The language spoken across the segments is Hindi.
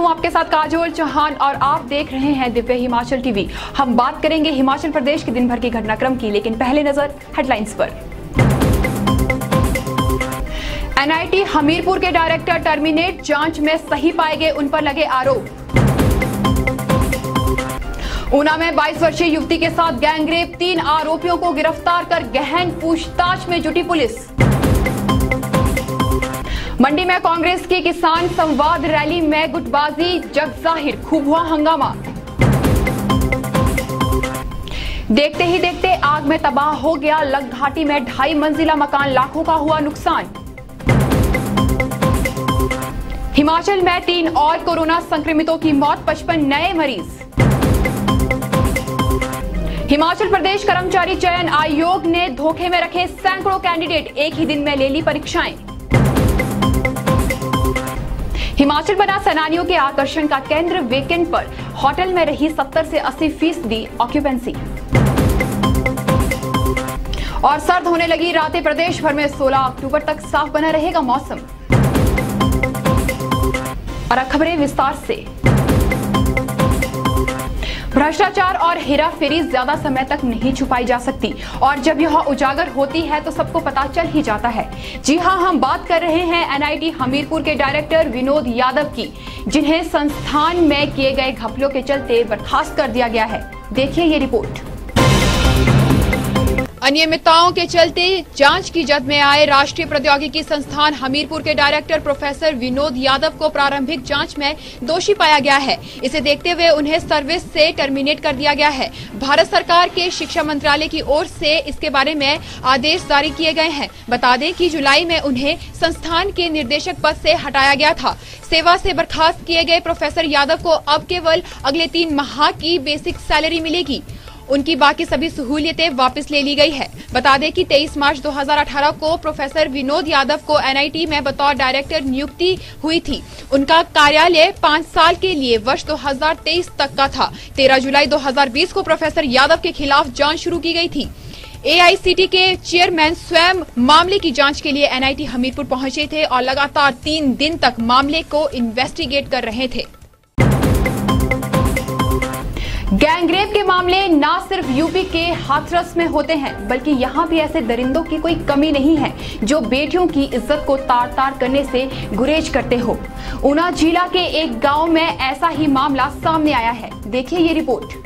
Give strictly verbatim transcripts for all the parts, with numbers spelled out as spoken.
हूं आपके साथ काजोल चौहान और आप देख रहे हैं दिव्य हिमाचल टीवी। हम बात करेंगे हिमाचल प्रदेश के दिन भर के घटनाक्रम की, लेकिन पहले नजर हेडलाइंस पर। एनआईटी हमीरपुर के डायरेक्टर टर्मिनेट, जांच में सही पाए गए उन पर लगे आरोप। ऊना में बाईस वर्षीय युवती के साथ गैंगरेप, तीन आरोपियों को गिरफ्तार कर गहन पूछताछ में जुटी पुलिस। मंडी में कांग्रेस की किसान संवाद रैली में गुटबाजी जग जाहिर, खूब हुआ हंगामा। देखते ही देखते आग में तबाह हो गया लग घाटी में ढाई मंजिला मकान, लाखों का हुआ नुकसान। हिमाचल में तीन और कोरोना संक्रमितों की मौत, पचपन नए मरीज। हिमाचल प्रदेश कर्मचारी चयन आयोग ने धोखे में रखे सैकड़ों कैंडिडेट, एक ही दिन में ले ली परीक्षाएं। हिमाचल बना सैलानियों के आकर्षण का केंद्र, वीकेंड पर होटल में रही सत्तर से अस्सी फीसदी ऑक्यूपेंसी। और सर्द होने लगी रातें, प्रदेश भर में सोलह अक्टूबर तक साफ बना रहेगा मौसम। और खबरें विस्तार से। भ्रष्टाचार और हेराफेरी ज्यादा समय तक नहीं छुपाई जा सकती और जब यह उजागर होती है तो सबको पता चल ही जाता है। जी हां, हम बात कर रहे हैं एनआईटी हमीरपुर के डायरेक्टर विनोद यादव की, जिन्हें संस्थान में किए गए घपलों के चलते बर्खास्त कर दिया गया है। देखिए ये रिपोर्ट। अनियमितताओं के चलते जांच की जद में आए राष्ट्रीय प्रौद्योगिकी संस्थान हमीरपुर के डायरेक्टर प्रोफेसर विनोद यादव को प्रारंभिक जांच में दोषी पाया गया है। इसे देखते हुए उन्हें सर्विस से टर्मिनेट कर दिया गया है। भारत सरकार के शिक्षा मंत्रालय की ओर से इसके बारे में आदेश जारी किए गए हैं। बता दें कि जुलाई में उन्हें संस्थान के निदेशक पद से हटाया गया था। सेवा से बर्खास्त किए गए प्रोफेसर यादव को अब केवल अगले तीन माह की बेसिक सैलरी मिलेगी। उनकी बाकी सभी सहूलियतें वापस ले ली गई है। बता दें कि तेईस मार्च दो हज़ार अठारह को प्रोफेसर विनोद यादव को एनआईटी में बतौर डायरेक्टर नियुक्ति हुई थी। उनका कार्यालय पाँच साल के लिए वर्ष दो हज़ार तेईस तक का था। तेरह जुलाई दो हज़ार बीस को प्रोफेसर यादव के खिलाफ जांच शुरू की गई थी। एआईसीटी के चेयरमैन स्वयं मामले की जांच के लिए एनआईटी हमीरपुर पहुंचे थे और लगातार तीन दिन तक मामले को इन्वेस्टिगेट कर रहे थे। गैंगरेप के मामले न सिर्फ यूपी के हाथरस में होते हैं, बल्कि यहाँ भी ऐसे दरिंदों की कोई कमी नहीं है जो बेटियों की इज्जत को तार तार करने से गुरेज करते हो। ऊना जिला के एक गांव में ऐसा ही मामला सामने आया है। देखिए ये रिपोर्ट।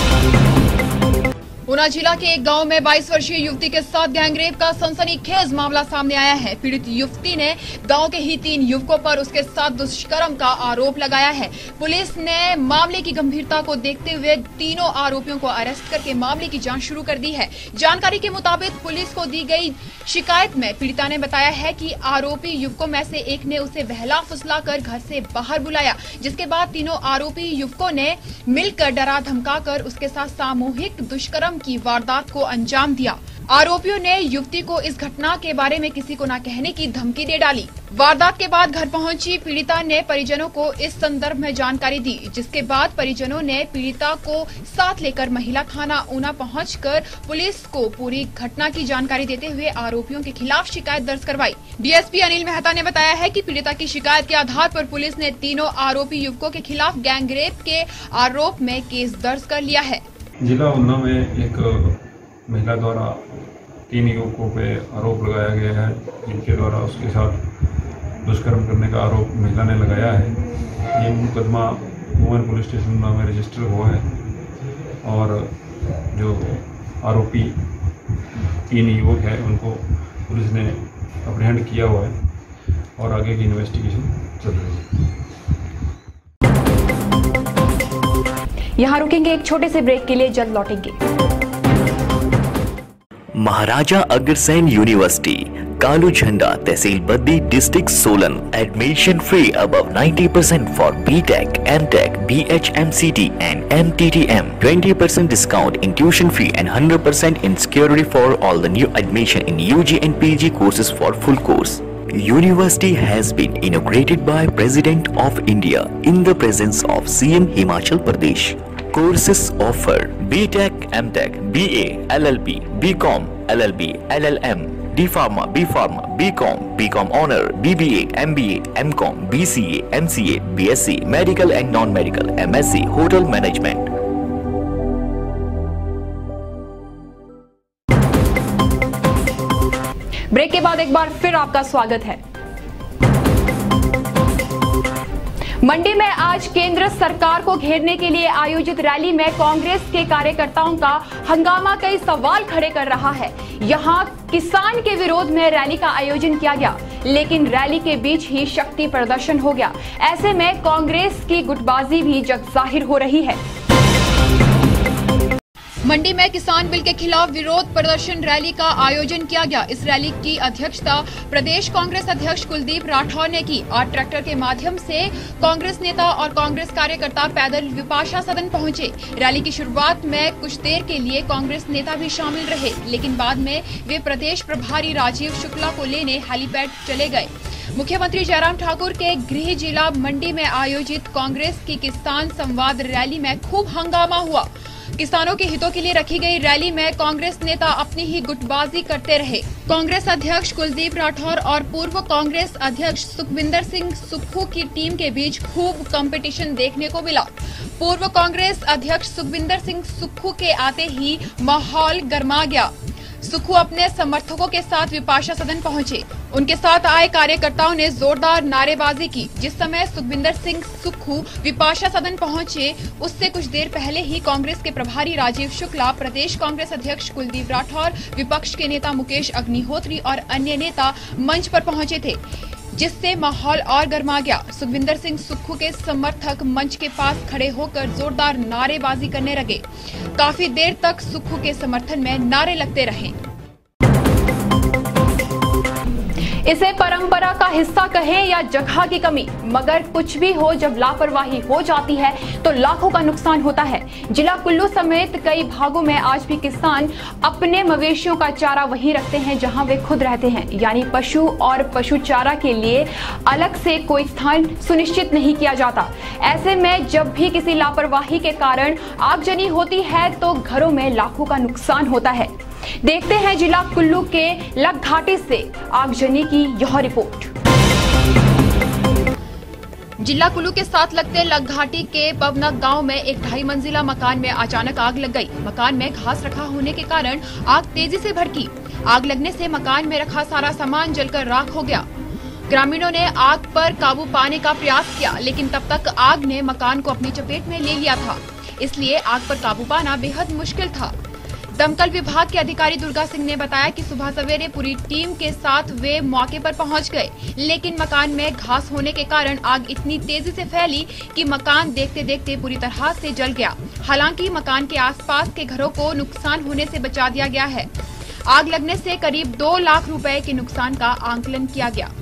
ऊना जिला के एक गांव में बाईस वर्षीय युवती के साथ गैंगरेप का सनसनीखेज मामला सामने आया है। पीड़ित युवती ने गांव के ही तीन युवकों पर उसके साथ दुष्कर्म का आरोप लगाया है। पुलिस ने मामले की गंभीरता को देखते हुए तीनों आरोपियों को अरेस्ट करके मामले की जांच शुरू कर दी है। जानकारी के मुताबिक पुलिस को दी गई शिकायत में पीड़िता ने बताया है कि आरोपी युवकों में से एक ने उसे बहला फुसला कर घर से बाहर बुलाया, जिसके बाद तीनों आरोपी युवकों ने मिलकर डरा धमका कर उसके साथ सामूहिक दुष्कर्म की वारदात को अंजाम दिया। आरोपियों ने युवती को इस घटना के बारे में किसी को न कहने की धमकी दे डाली। वारदात के बाद घर पहुंची पीड़िता ने परिजनों को इस संदर्भ में जानकारी दी, जिसके बाद परिजनों ने पीड़िता को साथ लेकर महिला थाना ऊना पहुंचकर पुलिस को पूरी घटना की जानकारी देते हुए आरोपियों के खिलाफ शिकायत दर्ज करवाई। डीएसपी अनिल मेहता ने बताया है कि पीड़िता की शिकायत के आधार पर पुलिस ने तीनों आरोपी युवकों के खिलाफ गैंगरेप के आरोप में केस दर्ज कर लिया है। जिला ऊना में एक महिला द्वारा तीन युवकों पे आरोप लगाया गया है, जिनके द्वारा उसके साथ दुष्कर्म करने का आरोप महिला ने लगाया है। ये मुकदमा मोहन पुलिस स्टेशन में रजिस्टर हुआ है और जो आरोपी तीन युवक हैं उनको पुलिस ने अप्रहेंड किया हुआ है और आगे की इन्वेस्टिगेशन चल रही है। यहाँ रुकेंगे एक छोटे से ब्रेक के लिए, जल्द लौटेंगे। महाराजा अग्रसेन यूनिवर्सिटी, कालू झंडा, तहसील Baddi, district Solan. Admission free above ninety percent for B Tech, M Tech, B H M C T and M T T M. twenty percent discount in tuition fee and one hundred percent in security for all the new admission in U G and P G courses for full course. University has been inaugurated by President of India in the presence of C M Himachal Pradesh. Courses offered: B Tech, M Tech, B A, L L B, B Com, L L B, L L M, D pharma, B pharma, B com, B com honour, B B A, M B A, M com, B C A, M C A, B S C, medical and non medical, M S C, hotel management. Break के बाद एक बार फिर आपका स्वागत है। मंडी में आज केंद्र सरकार को घेरने के लिए आयोजित रैली में कांग्रेस के कार्यकर्ताओं का हंगामा कई सवाल खड़े कर रहा है। यहां किसान के विरोध में रैली का आयोजन किया गया, लेकिन रैली के बीच ही शक्ति प्रदर्शन हो गया। ऐसे में कांग्रेस की गुटबाजी भी जग जाहिर हो रही है। मंडी में किसान बिल के खिलाफ विरोध प्रदर्शन रैली का आयोजन किया गया। इस रैली की अध्यक्षता प्रदेश कांग्रेस अध्यक्ष कुलदीप राठौर ने की। आज ट्रैक्टर के माध्यम से कांग्रेस नेता और कांग्रेस कार्यकर्ता पैदल विपाशा सदन पहुंचे। रैली की शुरुआत में कुछ देर के लिए कांग्रेस नेता भी शामिल रहे, लेकिन बाद में वे प्रदेश प्रभारी राजीव शुक्ला को लेने हेलीपैड चले गए। मुख्यमंत्री जयराम ठाकुर के गृह जिला मंडी में आयोजित कांग्रेस की किसान संवाद रैली में खूब हंगामा हुआ। किसानों के हितों के लिए रखी गई रैली में कांग्रेस नेता अपनी ही गुटबाजी करते रहे। कांग्रेस अध्यक्ष कुलदीप राठौर और पूर्व कांग्रेस अध्यक्ष सुखविंदर सिंह सुक्खू की टीम के बीच खूब कंपटीशन देखने को मिला। पूर्व कांग्रेस अध्यक्ष सुखविंदर सिंह सुक्खू के आते ही माहौल गर्मा गया। सुक्खू अपने समर्थकों के साथ विपाशा सदन पहुंचे। उनके साथ आए कार्यकर्ताओं ने जोरदार नारेबाजी की। जिस समय सुखविंदर सिंह सुक्खू विपाशा सदन पहुंचे, उससे कुछ देर पहले ही कांग्रेस के प्रभारी राजीव शुक्ला, प्रदेश कांग्रेस अध्यक्ष कुलदीप राठौर, विपक्ष के नेता मुकेश अग्निहोत्री और अन्य नेता मंच पर पहुंचे थे, जिससे माहौल और गर्मा गया। सुखविंदर सिंह सुक्खू के समर्थक मंच के पास खड़े होकर जोरदार नारेबाजी करने लगे। काफी देर तक सुक्खू के समर्थन में नारे लगते रहे। इसे परंपरा का हिस्सा कहें या जगह की कमी, मगर कुछ भी हो, जब लापरवाही हो जाती है तो लाखों का नुकसान होता है। जिला कुल्लू समेत कई भागों में आज भी किसान अपने मवेशियों का चारा वहीं रखते हैं जहां वे खुद रहते हैं, यानी पशु और पशु चारा के लिए अलग से कोई स्थान सुनिश्चित नहीं किया जाता। ऐसे में जब भी किसी लापरवाही के कारण आगजनी होती है तो घरों में लाखों का नुकसान होता है। देखते हैं जिला कुल्लू के लगघाटी से आगजनी की यह रिपोर्ट। जिला कुल्लू के साथ लगते लगघाटी के पवनक गांव में एक ढाई मंजिला मकान में अचानक आग लग गई। मकान में घास रखा होने के कारण आग तेजी से भड़की। आग लगने से मकान में रखा सारा सामान जलकर राख हो गया। ग्रामीणों ने आग पर काबू पाने का प्रयास किया, लेकिन तब तक आग ने मकान को अपनी चपेट में ले लिया था, इसलिए आग पर काबू पाना बेहद मुश्किल था। दमकल विभाग के अधिकारी दुर्गा सिंह ने बताया कि सुबह सवेरे पूरी टीम के साथ वे मौके पर पहुंच गए, लेकिन मकान में घास होने के कारण आग इतनी तेजी से फैली कि मकान देखते देखते पूरी तरह से जल गया। हालांकि मकान के आसपास के घरों को नुकसान होने से बचा दिया गया है। आग लगने से करीब दो लाख रुपए के नुकसान का आंकलन किया गया।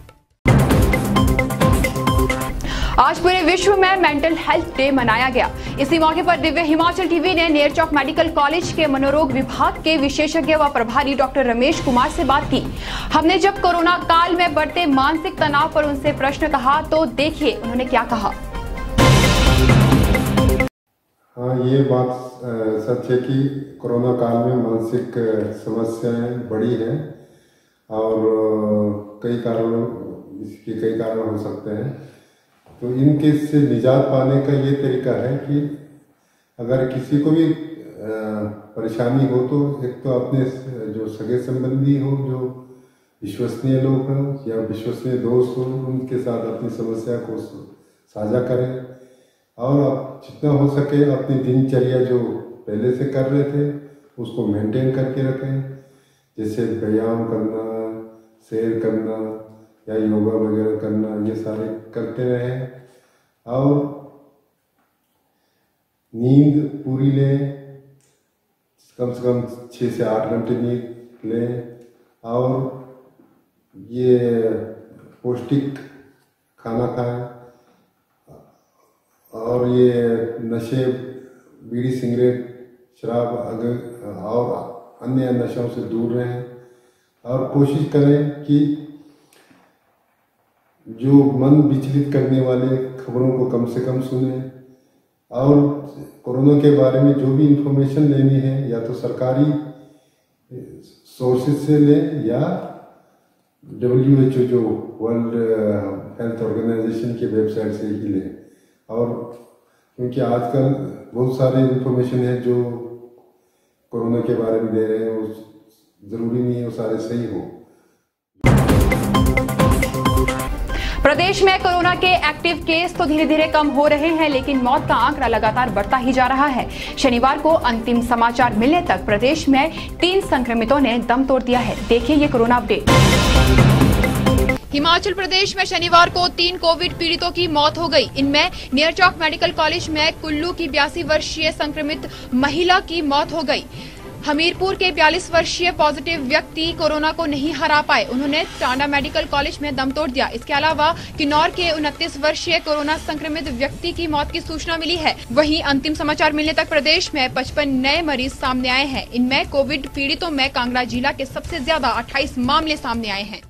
आज पूरे विश्व में मेंटल हेल्थ डे मनाया गया। इसी मौके पर दिव्य हिमाचल टीवी ने नेरचौक मेडिकल कॉलेज के मनोरोग विभाग के विशेषज्ञ व प्रभारी डॉक्टर रमेश कुमार से बात की। हमने जब कोरोना काल में बढ़ते मानसिक तनाव पर उनसे प्रश्न कहा तो देखिए उन्होंने क्या कहा। हाँ, ये बात सच है कि कोरोना काल में मानसिक समस्याएं बढ़ी हैं और कई कारणों इसके कई कारण हो सकते हैं। तो इनके से निजात पाने का ये तरीका है कि अगर किसी को भी परेशानी हो तो एक तो अपने जो सगे संबंधी हो, जो विश्वसनीय लोग हों या विश्वसनीय दोस्त हों, उनके साथ अपनी समस्या को साझा करें और जितना हो सके अपनी दिनचर्या जो पहले से कर रहे थे उसको मेंटेन करके रखें, जैसे व्यायाम करना, सैर करना या योगा वगैरह करना, ये सारे करते रहें और नींद पूरी लें, कम से कम छः से आठ घंटे नींद लें और ये पौष्टिक खाना खाएं और ये नशे, बीड़ी, सिगरेट, शराब अगर और अन्य नशों से दूर रहें और कोशिश करें कि जो मन विचलित करने वाले खबरों को कम से कम सुने और कोरोना के बारे में जो भी इंफॉर्मेशन लेनी है या तो सरकारी सोर्सेज से लें या डब्ल्यू एच ओ जो वर्ल्ड हेल्थ ऑर्गेनाइजेशन के वेबसाइट से ही लें। और क्योंकि आजकल बहुत सारे इंफॉर्मेशन है जो कोरोना के बारे में दे रहे हैं, वो जरूरी नहीं है वो सारे सही हो। प्रदेश में कोरोना के एक्टिव केस तो धीरे धीरे कम हो रहे हैं, लेकिन मौत का आंकड़ा लगातार बढ़ता ही जा रहा है। शनिवार को अंतिम समाचार मिलने तक प्रदेश में तीन संक्रमितों ने दम तोड़ दिया है। देखिए ये कोरोना अपडेट। हिमाचल प्रदेश में शनिवार को तीन कोविड पीड़ितों की मौत हो गई। इनमें नियरचौक मेडिकल कॉलेज में कुल्लू की बयासी वर्षीय संक्रमित महिला की मौत हो गई। हमीरपुर के बयालीस वर्षीय पॉजिटिव व्यक्ति कोरोना को नहीं हरा पाए, उन्होंने टांडा मेडिकल कॉलेज में दम तोड़ दिया। इसके अलावा किन्नौर के उनतीस वर्षीय कोरोना संक्रमित व्यक्ति की मौत की सूचना मिली है। वहीं अंतिम समाचार मिलने तक प्रदेश में पचपन नए मरीज सामने आए हैं। इनमें कोविड पीड़ितों में कांगड़ा जिला के सबसे ज्यादा अट्ठाईस मामले सामने आए हैं।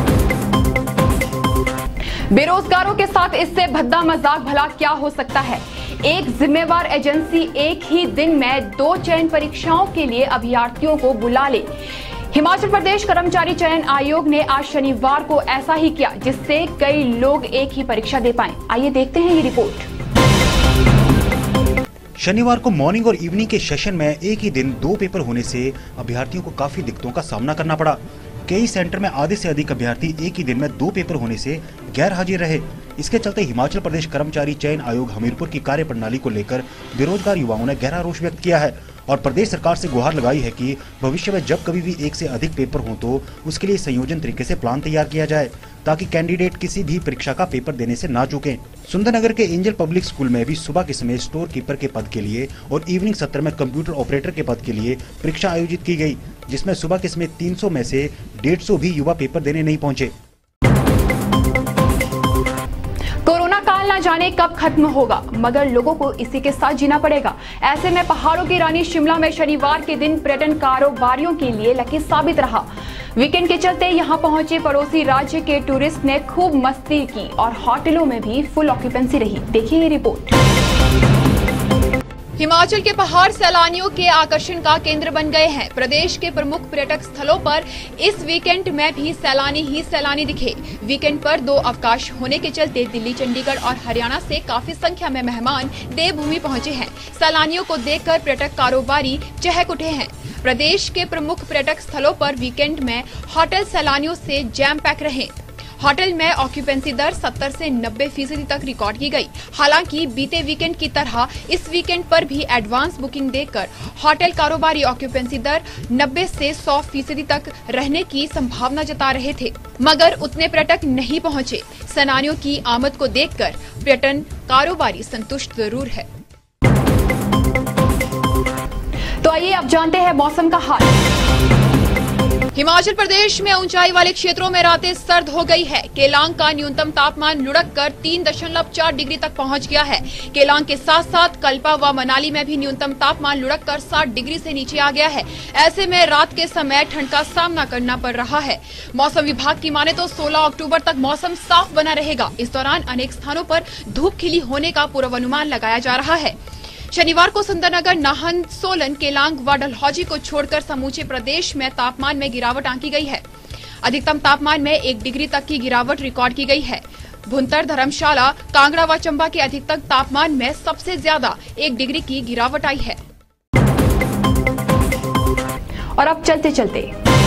बेरोजगारों के साथ इससे भद्दा मजाक भला क्या हो सकता है। एक जिम्मेवार एजेंसी एक ही दिन में दो चयन परीक्षाओं के लिए अभ्यर्थियों को बुला ले। हिमाचल प्रदेश कर्मचारी चयन आयोग ने आज शनिवार को ऐसा ही किया, जिससे कई लोग एक ही परीक्षा दे पाए। आइए देखते हैं ये रिपोर्ट। शनिवार को मॉर्निंग और इवनिंग के सेशन में एक ही दिन दो पेपर होने से अभ्यर्थियों को काफी दिक्कतों का सामना करना पड़ा। कई सेंटर में आधे से अधिक अभ्यर्थी एक ही दिन में दो पेपर होने से गैर हाजिर रहे। इसके चलते हिमाचल प्रदेश कर्मचारी चयन आयोग हमीरपुर की कार्य प्रणाली को लेकर बेरोजगार युवाओं ने गहरा रोष व्यक्त किया है और प्रदेश सरकार से गुहार लगाई है कि भविष्य में जब कभी भी एक से अधिक पेपर हों तो उसके लिए संयोजन तरीके से प्लान तैयार किया जाए, ताकि कैंडिडेट किसी भी परीक्षा का पेपर देने से ना चूकें। सुंदरनगर के एंजल पब्लिक स्कूल में भी सुबह के समय स्टोर कीपर के पद के लिए और इवनिंग सत्र में कंप्यूटर ऑपरेटर के पद के लिए परीक्षा आयोजित की गई, जिसमें सुबह के समय तीन सौ में से डेढ़ सौ भी युवा पेपर देने नहीं पहुंचे। कोरोना काल ना जाने कब खत्म होगा, मगर लोगों को इसी के साथ जीना पड़ेगा। ऐसे में पहाड़ों की रानी शिमला में शनिवार के दिन पर्यटन कारोबारियों के लिए लकी साबित रहा। वीकेंड के चलते यहां पहुंचे पड़ोसी राज्य के टूरिस्ट ने खूब मस्ती की और होटलों में भी फुल ऑक्यूपेंसी रही। देखिए ये रिपोर्ट। हिमाचल के पहाड़ सैलानियों के आकर्षण का केंद्र बन गए हैं। प्रदेश के प्रमुख पर्यटक स्थलों पर इस वीकेंड में भी सैलानी ही सैलानी दिखे। वीकेंड पर दो अवकाश होने के चलते दिल्ली, चंडीगढ़ और हरियाणा से काफी संख्या में मेहमान देवभूमि पहुंचे हैं। सैलानियों को देखकर पर्यटक कारोबारी चहक उठे हैं। प्रदेश के प्रमुख पर्यटक स्थलों पर वीकेंड में होटल सैलानियों से जैम पैक रहे। होटल में ऑक्यूपेंसी दर सत्तर से नब्बे फीसदी तक रिकॉर्ड की गई। हालांकि बीते वीकेंड की तरह इस वीकेंड पर भी एडवांस बुकिंग देकर होटल कारोबारी ऑक्यूपेंसी दर नब्बे से सौ फीसदी तक रहने की संभावना जता रहे थे, मगर उतने पर्यटक नहीं पहुंचे। सैलानियों की आमद को देखकर पर्यटन कारोबारी संतुष्ट जरूर है। तो आइए अब जानते हैं मौसम का हाल। हिमाचल प्रदेश में ऊंचाई वाले क्षेत्रों में रातें सर्द हो गई है। केलांग का न्यूनतम तापमान लुढ़क कर तीन दशमलव चार डिग्री तक पहुंच गया है। केलांग के साथ साथ कल्पा व मनाली में भी न्यूनतम तापमान लुढ़क कर साठ डिग्री से नीचे आ गया है। ऐसे में रात के समय ठंड का सामना करना पड़ रहा है। मौसम विभाग की माने तो सोलह अक्टूबर तक मौसम साफ बना रहेगा। इस दौरान अनेक स्थानों पर धूप खिली होने का पूर्वानुमान लगाया जा रहा है। शनिवार को सुंदरनगर, नाहन, सोलन, केलांग व डलहौजी को छोड़कर समूचे प्रदेश में तापमान में गिरावट आंकी गई है। अधिकतम तापमान में एक डिग्री तक की गिरावट रिकॉर्ड की गई है। भुंतर, धर्मशाला, कांगड़ा व चंबा के अधिकतम तापमान में सबसे ज्यादा एक डिग्री की गिरावट आई है। और अब चलते चलते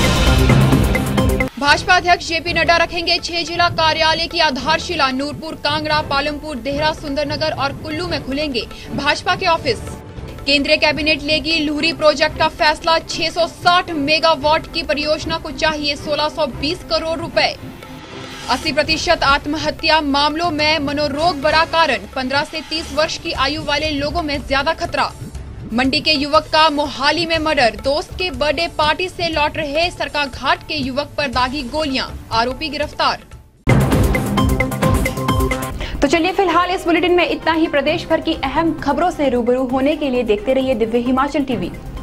भाजपा अध्यक्ष जेपी नड्डा रखेंगे छह जिला कार्यालय की आधारशिला। नूरपुर, कांगड़ा, पालमपुर, देहरा, सुंदरनगर और कुल्लू में खुलेंगे भाजपा के ऑफिस। केंद्रीय कैबिनेट लेगी लूहरी प्रोजेक्ट का फैसला। छह सौ साठ मेगावाट की परियोजना को चाहिए सोलह सौ बीस करोड़ रुपए। अस्सी प्रतिशत आत्महत्या मामलों में मनोरोग बड़ा कारण। पंद्रह से तीस वर्ष की आयु वाले लोगों में ज्यादा खतरा। मंडी के युवक का मोहाली में मर्डर। दोस्त के बर्थडे पार्टी से लौट रहे सरकाघाट के युवक पर दागी गोलियां, आरोपी गिरफ्तार। तो चलिए फिलहाल इस बुलेटिन में इतना ही। प्रदेश भर की अहम खबरों से रूबरू होने के लिए देखते रहिए दिव्य हिमाचल टीवी।